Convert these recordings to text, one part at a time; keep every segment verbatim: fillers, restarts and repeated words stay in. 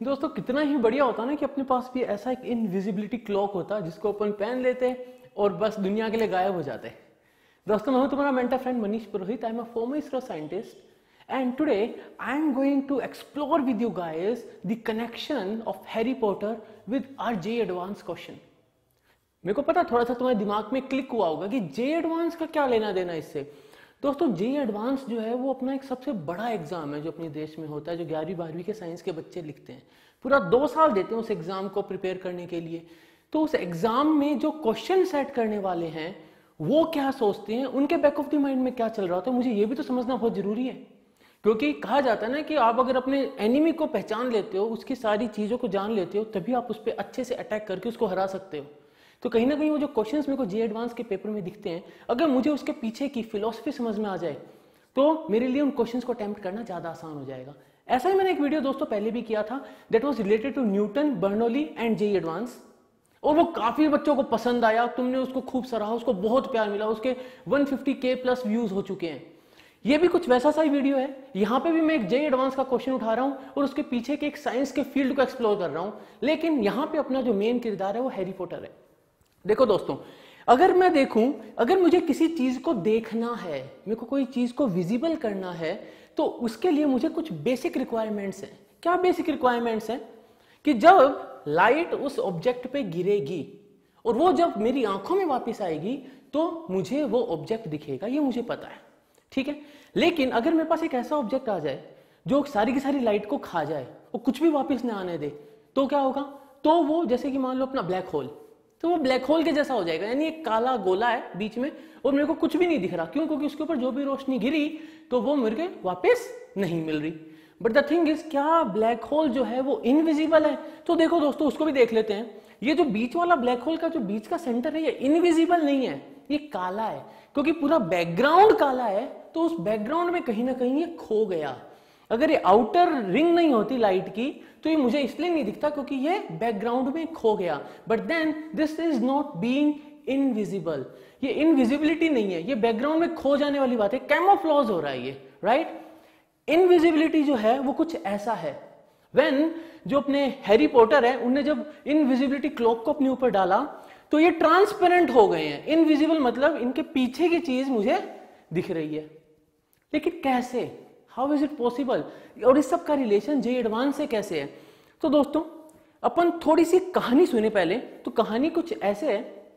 दोस्तों कितना ही बढ़िया होता ना कि अपने पास भी ऐसा एक इनविजिबिलिटी क्लॉक होता जिसको अपन पहन लेते और बस दुनिया के लिए गायब हो जाते। दोस्तों मैं हूं तुम्हारा mentor friend Manish Purohit. I am a former ISRO scientist and today I am going to explore with you guys the connection of Harry Potter with our J advance question. मेरे को पता थोड़ा सा तुम्हारे दिमाग में क्लिक हुआ होगा कि जे एडवांस का क्या लेना देना इससे। दोस्तों जे एडवांस जो है वो अपना एक सबसे बड़ा एग्जाम है जो अपने देश में होता है, जो ग्यारहवीं बारहवीं के साइंस के बच्चे लिखते हैं। पूरा दो साल देते हैं उस एग्जाम को प्रिपेयर करने के लिए। तो उस एग्जाम में जो क्वेश्चन सेट करने वाले हैं वो क्या सोचते हैं, उनके बैक ऑफ द माइंड में क्या चल रहा होता है, मुझे ये भी तो समझना बहुत जरूरी है। क्योंकि कहा जाता है ना कि आप अगर अपने एनिमी को पहचान लेते हो, उसकी सारी चीजों को जान लेते हो, तभी आप उस पर अच्छे से अटैक करके उसको हरा सकते हो। तो कहीं ना कहीं वो जो क्वेश्चंस मेरे को जे एडवांस के पेपर में दिखते हैं, अगर मुझे उसके पीछे की फिलॉसफी समझ में आ जाए तो मेरे लिए उन क्वेश्चंस को अटेम्प्ट करना ज्यादा आसान हो जाएगा। ऐसा ही मैंने एक वीडियो दोस्तों पहले भी किया था, that was related to Newton, Bernoulli and J advance, और वो काफी बच्चों को पसंद आया। तुमने उसको खूब सराहा, उसको बहुत प्यार मिला, उसके एक सौ पचास के प्लस व्यूज हो चुके हैं। ये भी कुछ वैसा सा ही वीडियो है। यहां पे भी मैं एक जे एडवांस का क्वेश्चन उठा रहा हूं और उसके पीछे के एक साइंस के फील्ड को एक्सप्लोर कर रहा हूं, लेकिन यहां पे अपना जो मेन किरदार है वो हैरी पॉटर है। देखो दोस्तों, अगर मैं देखूं, अगर मुझे किसी चीज को देखना है, मेरे को कोई चीज को विजिबल करना है, तो उसके लिए मुझे कुछ बेसिक रिक्वायरमेंट्स हैं। क्या बेसिक रिक्वायरमेंट्स हैं? कि जब लाइट उस ऑब्जेक्ट पे गिरेगी और वो जब मेरी आंखों में वापस आएगी तो मुझे वो ऑब्जेक्ट दिखेगा, ये मुझे पता है, ठीक है। लेकिन अगर मेरे पास एक ऐसा ऑब्जेक्ट आ जाए जो सारी की सारी लाइट को खा जाए और कुछ भी वापस ना आने दे, तो क्या होगा? तो वो जैसे कि मान लो अपना ब्लैक होल, तो वो ब्लैक होल के जैसा हो जाएगा। यानी एक काला गोला है बीच में और मेरे को कुछ भी नहीं दिख रहा। क्यों? क्योंकि उसके ऊपर जो भी रोशनी गिरी तो वो मेरे को वापस नहीं मिल रही। बट द थिंग इज, क्या ब्लैक होल जो है वो इनविजिबल है? तो देखो दोस्तों, उसको भी देख लेते हैं। ये जो बीच वाला ब्लैक होल का जो बीच का सेंटर है, ये इनविजिबल नहीं है, ये काला है। क्योंकि पूरा बैकग्राउंड काला है, तो उस बैकग्राउंड में कहीं ना कहीं ये खो गया। अगर ये आउटर रिंग नहीं होती लाइट की तो ये मुझे इसलिए नहीं दिखता क्योंकि ये बैकग्राउंड में खो गया। But then this is not being invisible. ये इनविजिबिलिटी नहीं है, ये बैकग्राउंड में खो जाने वाली बात है, कैमोफ्लेज हो रहा है ये, राइट। इनविजिबिलिटी जो है वो कुछ ऐसा है। व्हेन जो अपने हैरी पॉटर है, उन्हें जब इनविजिबिलिटी क्लॉक को अपने ऊपर डाला तो ये ट्रांसपेरेंट हो गए हैं। इनविजिबल मतलब इनके पीछे की चीज मुझे दिख रही है। लेकिन कैसे? How is it possible? और इस सब का रिलेशन जे एडवांस से कैसे है? तो दोस्तों अपन थोड़ी सी कहानी सुने पहले। तो कहानी कुछ ऐसे है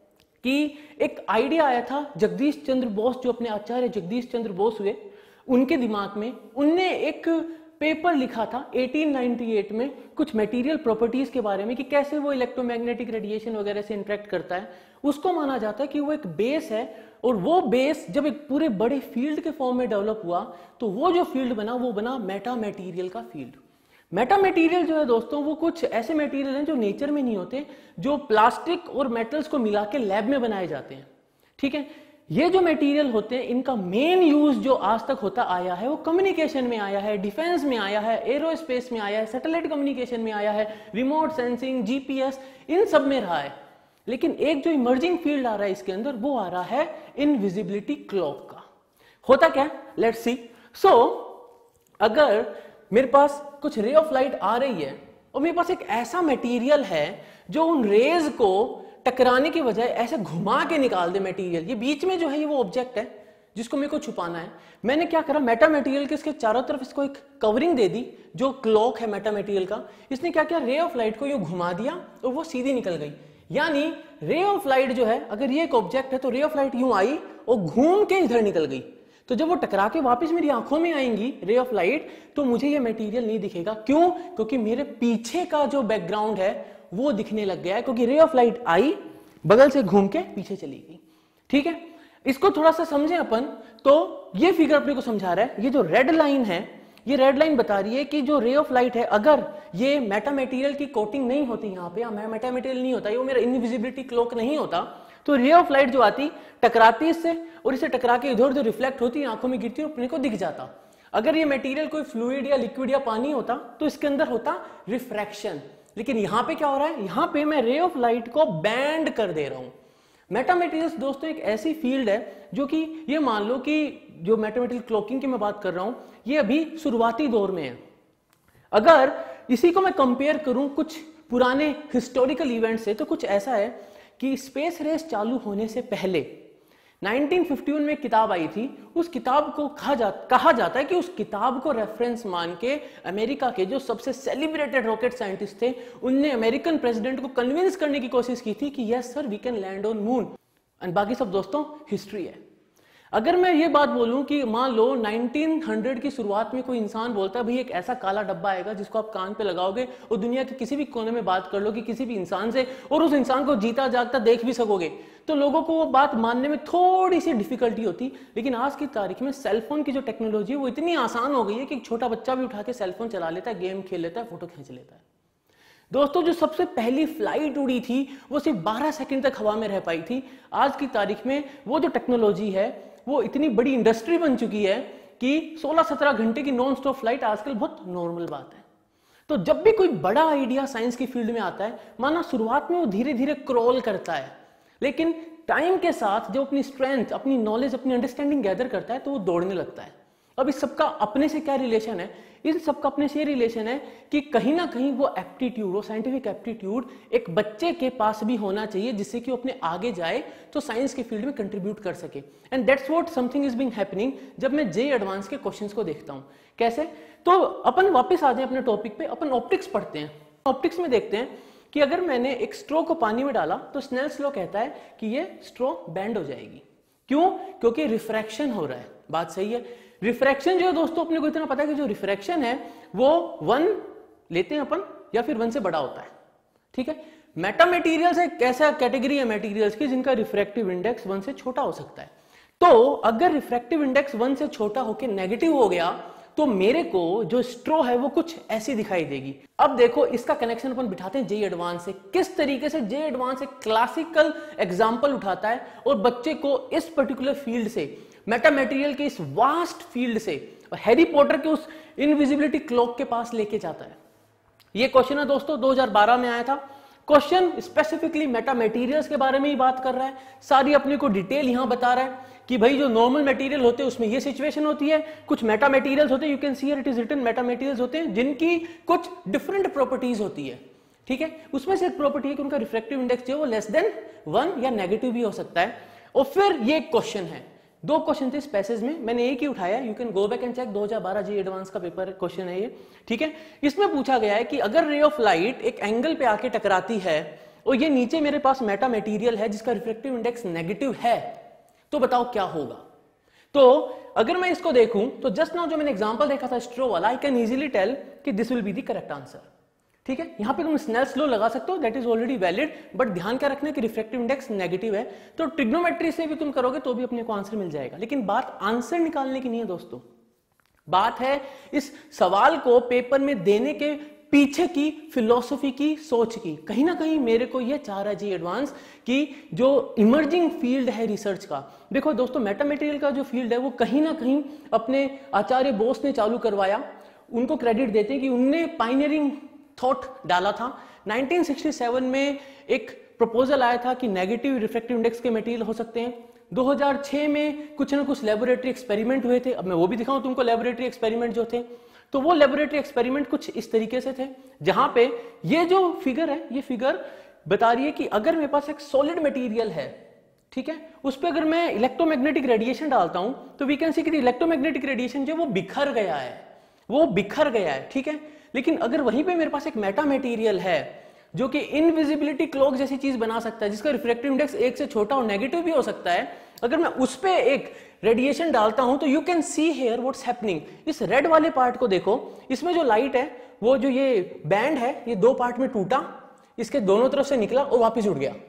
कि एक आइडिया आया था जगदीश चंद्र बोस, जो अपने आचार्य जगदीश चंद्र बोस हुए, उनके दिमाग में। उनने एक पेपर लिखा था अठारह सौ अट्ठानवे में कुछ मटेरियल प्रॉपर्टीज के बारे में, कि कैसे वो इलेक्ट्रोमैग्नेटिक रेडिएशन वगैरह से इंटरेक्ट करता है। उसको माना जाता है कि वो एक बेस है, और वो बेस जब एक पूरे बड़े फील्ड के फॉर्म में डेवलप हुआ तो वो जो फील्ड बना वो बना मेटा मटेरियल का फील्ड। मेटा मटेरियल जो है दोस्तों, वो कुछ ऐसे मटेरियल हैं जो नेचर में नहीं होते, जो प्लास्टिक और मेटल्स को मिला के लैब में बनाए जाते हैं, ठीक है। ये जो मटेरियल होते हैं, इनका मेन यूज जो आज तक होता आया है वो कम्युनिकेशन में आया है, डिफेंस में आया है, एरोस्पेस में आया है, सैटेलाइट कम्युनिकेशन में आया है, रिमोट सेंसिंग, जीपीएस, इन सब में रहा है। लेकिन एक जो इमर्जिंग फील्ड आ रहा है इसके अंदर, वो आ रहा है इनविजिबिलिटी क्लॉक का। होता क्या? Let's see. सो अगर मेरे पास कुछ रे ऑफ लाइट आ रही है और मेरे पास एक ऐसा मटेरियल है जो उन रेज को टकराने के बजाय ऐसे घुमा के निकाल दे मटेरियल, ये बीच में जो है ये वो ऑब्जेक्ट है जिसको मेरे को छुपाना है। मैंने क्या करा, मेटा मटेरियल के इसके चारों तरफ इसको एक कवरिंग दे दी, जो क्लॉक है मेटा मटेरियल का। इसने क्या किया, रे ऑफ लाइट को यूं घुमा दिया और वो सीधी निकल गई। यानी रे ऑफ लाइट जो है, अगर ये एक ऑब्जेक्ट है तो रे ऑफ लाइट यूं आई और घूम के इधर निकल गई। तो जब वो टकरा के वापस मेरी आंखों में आएंगी रे ऑफ लाइट, तो मुझे ये मटेरियल नहीं दिखेगा। क्यों? क्योंकि मेरे पीछे का जो बैकग्राउंड है वो दिखने लग गया है, क्योंकि रे ऑफ लाइट आई, बगल से घूम के पीछे चली गई, ठीक है। इसको थोड़ा सा समझें अपन। तो ये फिगर अपने को समझा रहा है। ये जो रेड लाइन है, ये रेड लाइन बता रही है कि जो रे ऑफ लाइट है, अगर ये मेटा मटेरियल की कोटिंग नहीं होती यहाँ पे, या मेटा मटेरियल नहीं होता, ये वो मेरा इनविजिबिलिटी क्लॉक नहीं होता, तो रे ऑफ लाइट जो आती टकराती इससे और इसे टकरा के इधर उधर रिफ्लेक्ट होती, आंखों में गिरती और अपने को दिख जाता। अगर ये मटेरियल कोई फ्लूइड या लिक्विड या पानी होता तो इसके अंदर होता रिफ्रैक्शन। लेकिन यहां पे क्या हो रहा है, यहां पे मैं रे ऑफ लाइट को बैंड कर दे रहा हूं। मेटा मटेरियल्स दोस्तों एक ऐसी फील्ड है जो कि ये मान लो कि जो मैथमेटिकल क्लॉकिंग की मैं बात कर रहा हूं, ये अभी शुरुआती दौर में है। अगर इसी को मैं कंपेयर करूं कुछ पुराने हिस्टोरिकल इवेंट से, तो कुछ ऐसा है कि स्पेस रेस चालू होने से पहले नाइनटीन फिफ्टी वन में एक किताब आई थी। उस किताब को कहा जा, कहा जाता है कि उस किताब को रेफरेंस मान के अमेरिका के जो सबसे सेलिब्रेटेड रॉकेट साइंटिस्ट थे, उनने अमेरिकन प्रेसिडेंट को कन्विंस करने की कोशिश की थी कि yes sir we can land on moon. And बाकी सब दोस्तों हिस्ट्री है। अगर मैं ये बात बोलूं कि मान लो नाइनटीन हंड्रेड की शुरुआत में कोई इंसान बोलता है भाई एक ऐसा काला डब्बा आएगा जिसको आप कान पे लगाओगे और दुनिया के किसी भी कोने में बात कर लो कि किसी भी इंसान से, और उस इंसान को जीता जागता देख भी सकोगे, तो लोगों को वो बात मानने में थोड़ी सी डिफिकल्टी होती। लेकिन आज की तारीख में सेलफोन की जो टेक्नोलॉजी है वो इतनी आसान हो गई है कि एक छोटा बच्चा भी उठा के सेलफोन चला लेता है, गेम खेल लेता है, फोटो खींच लेता है। दोस्तों जो सबसे पहली फ्लाइट उड़ी थी वो सिर्फ बारह सेकंड तक हवा में रह पाई थी। आज की तारीख में वो जो टेक्नोलॉजी है वो इतनी बड़ी इंडस्ट्री बन चुकी है कि सोलह सत्रह घंटे की नॉन स्टॉप फ्लाइट आजकल बहुत नॉर्मल बात है। तो जब भी कोई बड़ा आइडिया साइंस की फील्ड में आता है, माना शुरुआत में वो धीरे धीरे क्रॉल करता है, लेकिन टाइम के साथ जो अपनी स्ट्रेंथ, अपनी नॉलेज, अपनी अंडरस्टैंडिंग गैदर करता है तो वो दौड़ने लगता है। अब इस सबका अपने से क्या रिलेशन है? इन सबका अपने से रिलेशन है कि कहीं ना कहीं वो एप्टीट्यूड, वो साइंटिफिक एप्टीट्यूड एक बच्चे के पास भी होना चाहिए जिससे कि वो अपने आगे जाए तो साइंस के फील्ड में कंट्रीब्यूट कर सके। And that's what something is being happening जब मैं जे एडवांस के क्वेश्चंस को देखता हूं। कैसे? तो अपन वापस आ जाए अपने टॉपिक पे, अपन ऑप्टिक्स पढ़ते हैं। ऑप्टिक्स में देखते हैं कि अगर मैंने एक स्ट्रॉ को पानी में डाला तो स्नेल्स लॉ कहता है कि ये स्ट्रॉ बैंड हो जाएगी। क्यों? क्योंकि रिफ्रैक्शन हो रहा है। बात सही है। रिफ्रैक्शन जो है दोस्तों अपने को इतना पता है कि जो रिफ्रैक्शन है वो वन लेते हैं अपन या फिर वन से बड़ा होता है। ठीक है। मेटा मटेरियल्स एक ऐसा कैटेगरी है मटेरियल्स की जिनका रिफ्रैक्टिव इंडेक्स वन से छोटा हो सकता है। तो अगर रिफ्रैक्टिव इंडेक्स वन से छोटा होकर नेगेटिव हो गया तो मेरे को जो स्ट्रॉ है वो कुछ ऐसी दिखाई देगी। अब देखो इसका कनेक्शन अपन बिठाते हैं जे एडवांस से। किस तरीके से जे एडवांस एक क्लासिकल एग्जांपल उठाता है और बच्चे को इस पर्टिकुलर फील्ड से, मेटा मटेरियल के इस वास्ट फील्ड से और हैरी पॉटर के उस इनविजिबिलिटी क्लॉक के पास लेके जाता है। ये क्वेश्चन है दोस्तों दो हज़ार बारह में आया था। क्वेश्चन स्पेसिफिकली मेटा मटेरियल्स के बारे में ही बात कर रहा है। सारी अपने को डिटेल यहां बता रहा है कि भाई जो नॉर्मल मटेरियल होते हैं उसमें ये सिचुएशन होती है, कुछ मेटा मटेरियल्स होते हैं, you can see here it is written, metamaterials होते हैं जिनकी कुछ डिफरेंट प्रॉपर्टीज होती है। ठीक है। उसमें से एक प्रॉपर्टी है कि उनका रिफ्रैक्टिव इंडेक्स जो है वो लेस देन वन या नेगेटिव भी हो सकता है। और फिर ये क्वेश्चन है, दो क्वेश्चन थे इस पैसेज में, मैंने एक ही उठाया, you can go back and check, दो हज़ार बारह जी एडवांस का पेपर क्वेश्चन है ये। ठीक है। इसमें पूछा गया है कि अगर रे ऑफ लाइट एक एंगल पे आके टकराती है और ये नीचे मेरे पास मेटा मटेरियल है जिसका रिफ्रैक्टिव इंडेक्स नेगेटिव है, तो बताओ क्या होगा। तो अगर मैं इसको देखूं तो जस्ट नाउ जो मैंने एग्जांपल देखा था स्ट्रॉ वाला, आई कैन इजीली टेल कि this will be the correct answer. ठीक है। यहां पे तुम स्नेल्स लॉ लगा सकते हो, that is already valid, but ध्यान क्या रखना है कि रिफ्रैक्टिव इंडेक्स नेगेटिव है। तो ट्रिग्नोमेट्री से भी तुम करोगे तो भी अपने को आंसर मिल जाएगा। लेकिन बात आंसर निकालने की नहीं है दोस्तों, बात है इस सवाल को पेपर में देने के पीछे की फिलॉसफी की, सोच की। कहीं ना कहीं मेरे को यह चाह रहा है जी एडवांस कि जो इमर्जिंग फील्ड है रिसर्च का, देखो दोस्तों मेटा मटेरियल का जो फील्ड है वो कहीं ना कहीं अपने आचार्य बोस ने चालू करवाया। उनको क्रेडिट देते हैं कि उनने पाइनियरिंग थॉट डाला था। नाइनटीन सिक्सटी सेवन में एक प्रपोजल आया था कि नेगेटिव रिफ्रैक्टिव इंडेक्स के मटेरियल हो सकते हैं। दो हज़ार छह में कुछ ना कुछ लेबोरेटरी एक्सपेरिमेंट हुए थे। अब मैं वो भी दिखाऊं तुमको लेबोरेटरी एक्सपेरिमेंट जो थे, तो वो लेबोरेटरी एक्सपेरिमेंट कुछ इस तरीके से थे जहां पे ये जो फिगर है, ये फिगर बता रही है कि अगर मेरे पास एक सॉलिड मटेरियल है, ठीक है, उस पर अगर मैं इलेक्ट्रोमैग्नेटिक रेडिएशन डालता हूं तो वी कैन सी कि इलेक्ट्रोमैग्नेटिक रेडिएशन जो वो बिखर गया है, वो बिखर गया है। ठीक है। लेकिन अगर वहीं पे मेरे पास एक मेटा मटेरियल है जो कि इनविजिबिलिटी क्लॉक जैसी चीज बना सकता है, जिसका रिफ्रैक्टिव इंडेक्स एक से छोटा और नेगेटिव भी हो सकता है, अगर मैं उस पे एक रेडिएशन डालता हूं तो you can see here what's happening. इस रेड वाले पार्ट को देखो, इसमें जो लाइट है वो जो ये बैंड है ये दो पार्ट में टूटा, इसके दोनों तरफ से निकला और वापस उड़ गया।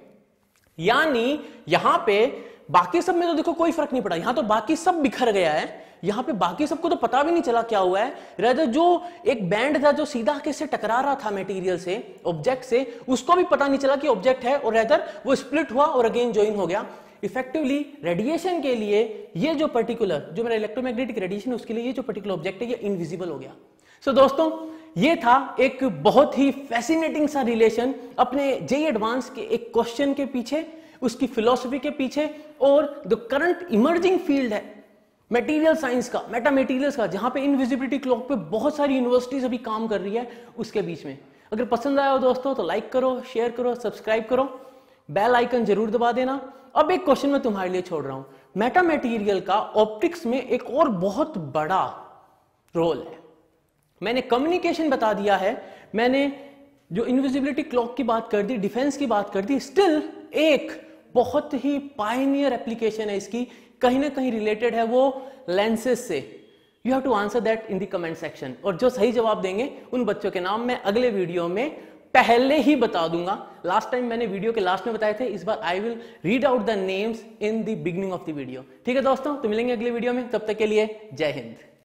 यानी यहां पे बाकी सब में तो देखो कोई फर्क नहीं पड़ा, यहां तो बाकी सब बिखर गया है, यहां पे बाकी सबको तो पता भी नहीं चला क्या हुआ है। रेदर जो एक बैंड था जो सीधा कैसे टकरा रहा था मटेरियल से, ऑब्जेक्ट से, उसको भी पता नहीं चला कि ऑब्जेक्ट है, और रेदर वो स्प्लिट हुआ और अगेन ज्वाइन हो गया। इफेक्टिवली रेडिएशन के लिए ये जो पर्टिकुलर जो मेरा इलेक्ट्रोमैग्नेटिक रेडिएशन है उसके लिए ये जो पर्टिकुलर ऑब्जेक्ट है ये इनविजिबल हो गया। सो so, दोस्तों ये था एक बहुत ही फैसिनेटिंग सा रिलेशन अपने जेईई एडवांस के एक क्वेश्चन के पीछे, उसकी फिलॉसफी के पीछे, और जो करंट इमर्जिंग फील्ड है मटेरियल साइंस का, मेटा मटेरियल्स का, जहां पे इनविजिबिलिटी क्लॉक पे बहुत सारी यूनिवर्सिटीज अभी काम कर रही है, उसके बीच में। अगर पसंद आया हो दोस्तों तो लाइक करो, शेयर करो, सब्सक्राइब करो, बेल आइकन जरूर दबा देना। अब एक क्वेश्चन मैं तुम्हारे लिए छोड़ रहा हूं, मेटा मटेरियल का ऑप्टिक्स में एक और बहुत बड़ा रोल है। मैंने कम्युनिकेशन बता दिया है, मैंने जो इनविजिबिलिटी क्लॉक की बात कर दी, डिफेंस की बात कर दी, स्टिल एक बहुत ही पायनियर एप्लीकेशन है इसकी, कहीं ना कहीं रिलेटेड है वो लेंसेज से। You have to answer that in the comment section, और जो सही जवाब देंगे उन बच्चों के नाम मैं अगले वीडियो में पहले ही बता दूंगा। लास्ट टाइम मैंने वीडियो के लास्ट में बताए थे, इस बार I will read out the names in the beginning of the video. ठीक है दोस्तों, तो मिलेंगे अगले वीडियो में, तब तक के लिए जय हिंद।